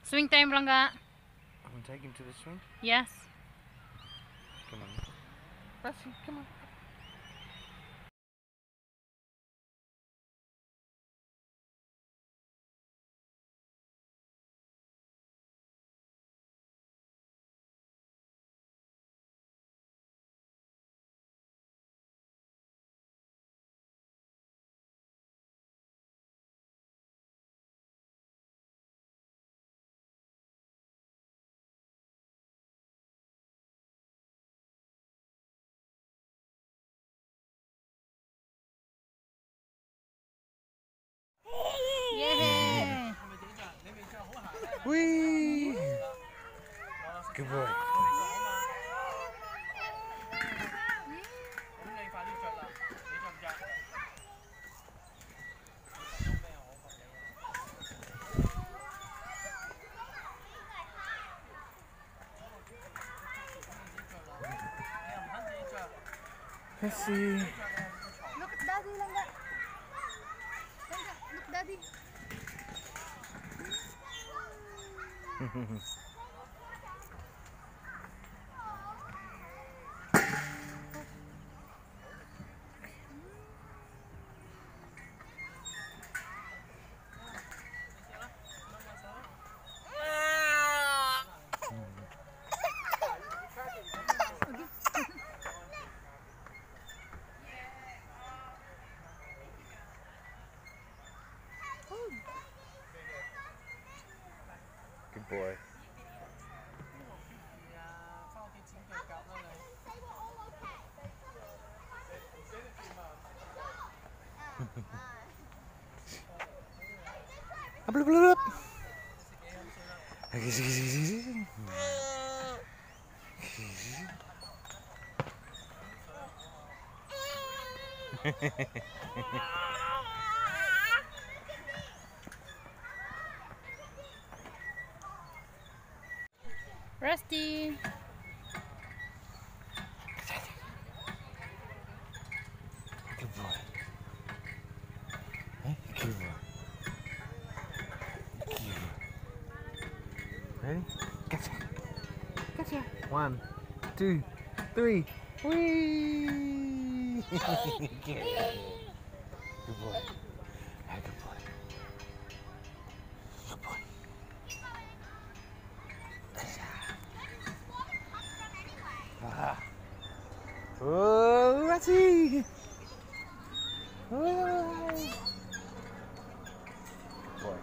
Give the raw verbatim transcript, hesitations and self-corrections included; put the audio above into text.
Swing time lang ga. I'm taking to the swing? Yes. Come on. Rusty, come on. Yay! Whee! Good boy. Let's see. Look at daddy lang ga. Langga, look daddy. Good boy. Up, up, up, up. Okay, see, see, see, see. Rusty. Good boy. Hey, good boy. Good boy. Ready? Gotcha. Gotcha. One, two, three. Whee! Good boy. Hey, good boy. Good boy. Ah. Oh, Ratty! Oh. Boy.